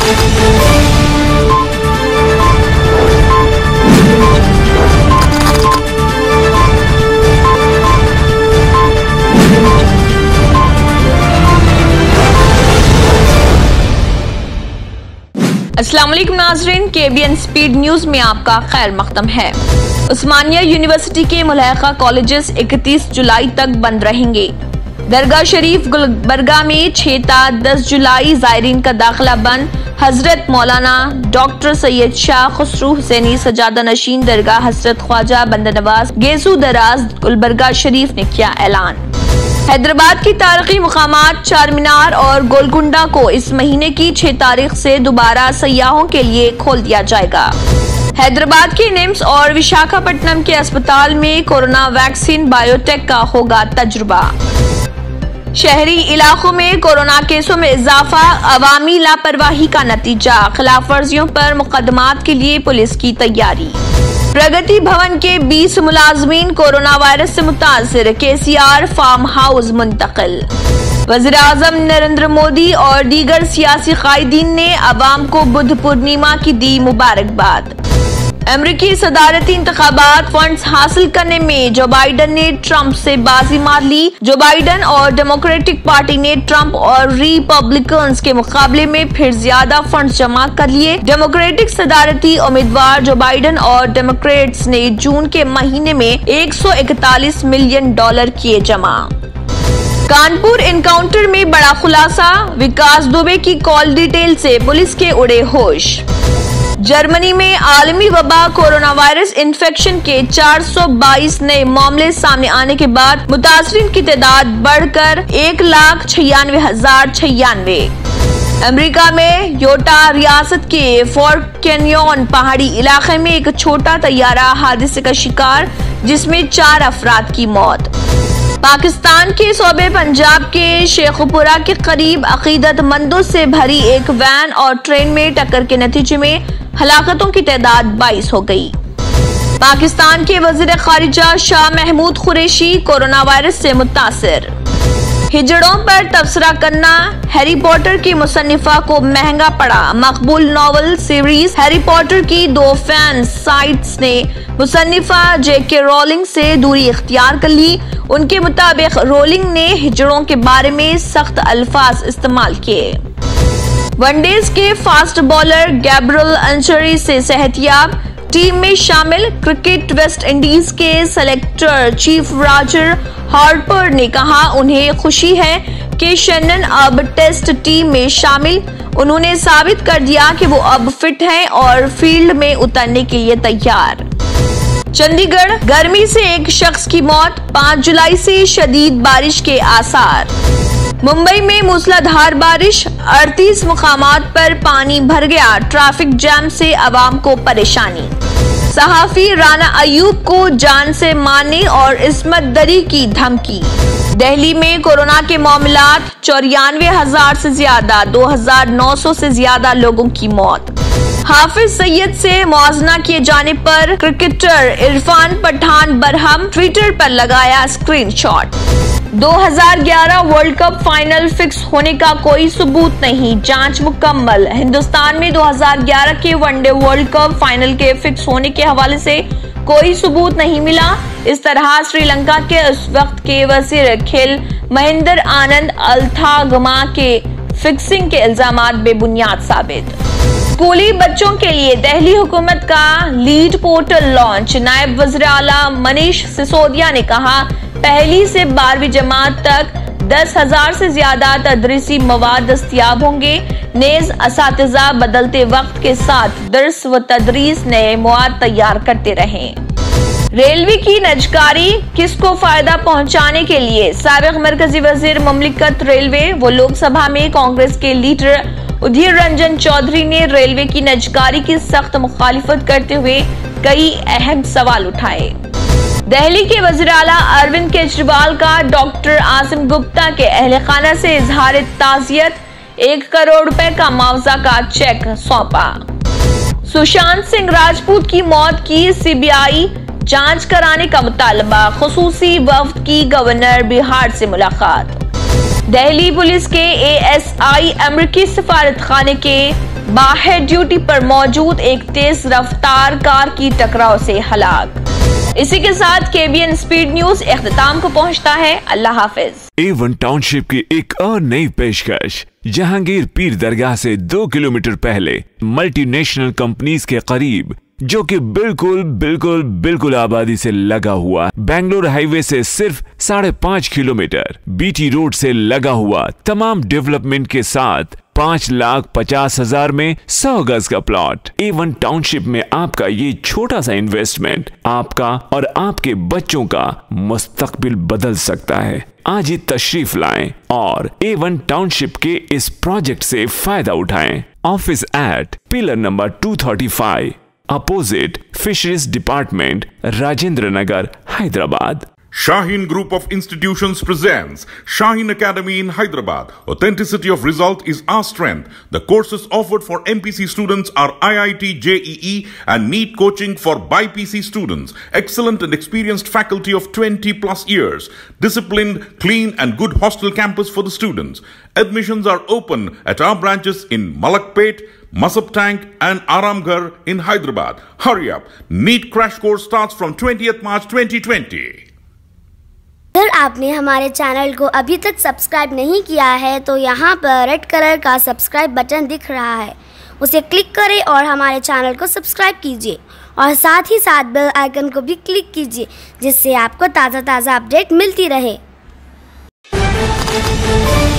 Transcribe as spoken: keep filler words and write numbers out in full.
अस्सलाम वालेकुम नाज़रीन, केबीएन स्पीड न्यूज में आपका खैर मकदम है। उस्मानिया यूनिवर्सिटी के मुल्हका कॉलेजेस इकतीस जुलाई तक बंद रहेंगे। दरगाह शरीफ गुलबर्गा में छह ता दस जुलाई ज़ायरीन का दाखिला बंद। हजरत मौलाना डॉक्टर सैयद शाह खुसरू हुसैनी सजादा नशीन दरगाह हजरत ख्वाजा बंदा नवाज गेसू दराज गुलबर्गा शरीफ ने किया ऐलान। हैदराबाद की तारीखी मुकामात चार मीनार और गोलकुंडा को इस महीने की छह तारीख से दोबारा सयाहों के लिए खोल दिया जाएगा। हैदराबाद के निम्स और विशाखापट्टनम के अस्पताल में कोरोना वैक्सीन बायोटेक का होगा तजुर्बा। शहरी इलाकों में कोरोना केसों में इजाफा, अवामी लापरवाही का नतीजा। खिलाफ वर्जियों पर मुकदमात के लिए पुलिस की तैयारी। प्रगति भवन के बीस मुलाजमीन कोरोना वायरस से मुतासिर, केसीआर फार्म हाउस मुंतकिल। वज़ीर-ए-आज़म नरेंद्र मोदी और दीगर सियासी कायदीन ने अवाम को बुद्ध पूर्णिमा की दी मुबारकबाद। अमेरिकी सदारती इंतखाबात फंड्स हासिल करने में जो बाइडन ने ट्रंप से बाजी मार ली। जो बाइडन और डेमोक्रेटिक पार्टी ने ट्रंप और रिपब्लिकन्स के मुकाबले में फिर ज्यादा फंड्स जमा कर लिए। डेमोक्रेटिक सदारती उम्मीदवार जो बाइडन और डेमोक्रेट्स ने जून के महीने में एक सौ इकतालीस मिलियन डॉलर किए जमा। कानपुर एनकाउंटर में बड़ा खुलासा, विकास दुबे की कॉल डिटेल से पुलिस के उड़े होश। जर्मनी में आलमी वबा कोरोना वायरस इन्फेक्शन के चार सौ बाईस नए मामले सामने आने के बाद मुतासरीन की तादाद बढ़कर एक लाख छियानवे हजार छियानवे। अमेरिका में योटा रियासत के फोर्ट कैनियन पहाड़ी इलाके में एक छोटा तैयारा हादसे का शिकार, जिसमें चार अफराद की मौत। पाकिस्तान के सूबे पंजाब के शेखुपुरा के करीब अकीदतमंदों से भरी एक वैन और ट्रेन में टक्कर के नतीजे में हलाकतों की तादाद बाईस हो गई। पाकिस्तान के वजीर खारिजा शाह महमूद कुरैशी कोरोना वायरस से मुतासिर। हिजड़ों पर तबसरा करना हैरी पॉटर की मुसन्निफा को महंगा पड़ा। मकबूल नॉवल सीरीज हैरी पॉटर की दो फैन साइट्स ने मुसन्निफा जेके रोलिंग से दूरी इख्तियार कर ली। उनके मुताबिक रोलिंग ने हिजड़ों के बारे में सख्त अल्फाज इस्तेमाल किए। वनडेज के फास्ट बॉलर गैब्रियल अंसरी से सेहतियाब, टीम में शामिल। क्रिकेट वेस्ट इंडीज के सेलेक्टर चीफ रॉजर हार्पर ने कहा उन्हें खुशी है कि शेनन अब टेस्ट टीम में शामिल। उन्होंने साबित कर दिया कि वो अब फिट हैं और फील्ड में उतरने के लिए तैयार। चंडीगढ़, गर्मी से एक शख्स की मौत, पाँच जुलाई से शदीद बारिश के आसार। मुंबई में मूसलाधार बारिश, अड़तीस मुकामात पर पानी भर गया। ट्रैफिक जैम से आवाम को परेशानी। सहाफी राना अयूब को जान से मारने और इस्मत दरी की धमकी। दिल्ली में कोरोना के मामलात चौरानवे हजार से ज्यादा, दो हजार नौ सौ से ज्यादा लोगों की मौत। हाफिज सईद से मुआवजा किए जाने पर क्रिकेटर इरफान पठान बरहम, ट्विटर पर लगाया स्क्रीनशॉट। दो हजार ग्यारह वर्ल्ड कप फाइनल फिक्स होने का कोई सबूत नहीं, जांच मुकम्मल। हिंदुस्तान में दो हजार ग्यारह के वनडे वर्ल्ड कप फाइनल के फिक्स होने के हवाले से कोई सबूत नहीं मिला। इस तरह श्रीलंका के उस वक्त के वजीर खेल महेंद्र आनंद अल्थागमा के फिक्सिंग के इल्जामात बेबुनियाद साबित। स्कूली बच्चों के लिए दिल्ली हुकूमत का लीड पोर्टल लॉन्च। नायब वज़ीर आला मनीष सिसोदिया ने कहा पहली से बारहवीं जमात तक दस हजार से ज्यादा तदरीसी मवाद दस्तियाब होंगे। नेज असातिज़ा बदलते वक्त के साथ दर्स व तदरीस नए मवाद तैयार करते रहें। रेलवे की नजकारी किसको फायदा पहुंचाने के लिए? साबिक मरकजी वजीर मुमलिकत रेलवे व लोकसभा में कांग्रेस के लीडर उधीर रंजन चौधरी ने रेलवे की नजकारी की सख्त मुखालिफत करते हुए कई अहम सवाल उठाए। दिल्ली के वज़ीर आला अरविंद केजरीवाल का डॉक्टर आसिम गुप्ता के अहले खाना से इजहार ताज़ियत, एक करोड़ रुपए का मुआवजा का चेक सौंपा। सुशांत सिंह राजपूत की मौत की सीबीआई जांच कराने का मुतालबा। खुसूसी वफ्द की गवर्नर बिहार से मुलाकात। दिल्ली पुलिस के एएसआई अमेरिकी सफारत खाने के बाहर ड्यूटी पर मौजूद एक तेज रफ्तार कार की टकराव से हलाक। इसी के साथ केबीएन स्पीड न्यूज इख्तिताम को पहुंचता है। अल्लाह हाफिज। ए वन टाउनशिप की एक और नई पेशकश। जहांगीर पीर दरगाह से दो किलोमीटर पहले मल्टीनेशनल कंपनीज के करीब, जो कि बिल्कुल बिल्कुल बिल्कुल आबादी से लगा हुआ, बेंगलोर हाईवे से सिर्फ साढ़े पांच किलोमीटर, बीटी रोड से लगा हुआ, तमाम डेवलपमेंट के साथ पांच लाख पचास हजार में सौ गज का प्लॉट। ए वन टाउनशिप में आपका ये छोटा सा इन्वेस्टमेंट आपका और आपके बच्चों का मुस्तकबिल बदल सकता है। आज ही तशरीफ लाएं और ए वन टाउनशिप के इस प्रोजेक्ट से फायदा उठाएं। Office at pillar number two thirty five, opposite fisheries department, Rajendra Nagar, Hyderabad. Shaheen Group of Institutions presents Shaheen Academy in Hyderabad. Authenticity of result is our strength. The courses offered for M P C students are I I T J E E and NEET coaching for B I P C students. Excellent and experienced faculty of twenty plus years. Disciplined, clean and good hostel campus for the students. Admissions are open at our branches in Malakpet, Masab Tank and Aramghar in Hyderabad. Hurry up. NEET crash course starts from twentieth March twenty twenty. अगर आपने हमारे channel को अभी तक subscribe नहीं किया है तो यहाँ पर रेड कलर का सब्सक्राइब बटन दिख रहा है, उसे क्लिक करें और हमारे चैनल को सब्सक्राइब कीजिए और साथ ही साथ बेल आइकन को भी क्लिक कीजिए, जिससे आपको ताज़ा ताज़ा अपडेट मिलती रहे।